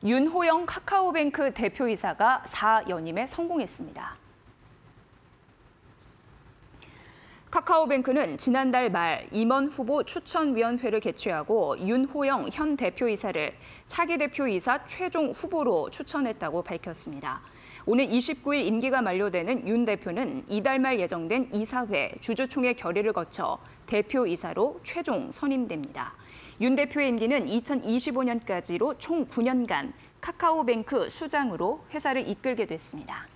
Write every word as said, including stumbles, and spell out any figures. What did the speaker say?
윤호영 카카오뱅크 대표이사가 사 연임에 성공했습니다. 카카오뱅크는 지난달 말 임원 후보 추천위원회를 개최하고 윤호영 현 대표이사를 차기 대표이사 최종 후보로 추천했다고 밝혔습니다. 오늘 이십구 일 임기가 만료되는 윤 대표는 이달 말 예정된 이사회 주주총회 결의를 거쳐 대표이사로 최종 선임됩니다. 윤 대표의 임기는 이천이십오 년까지로 총 구 년간 카카오뱅크 수장으로 회사를 이끌게 됐습니다.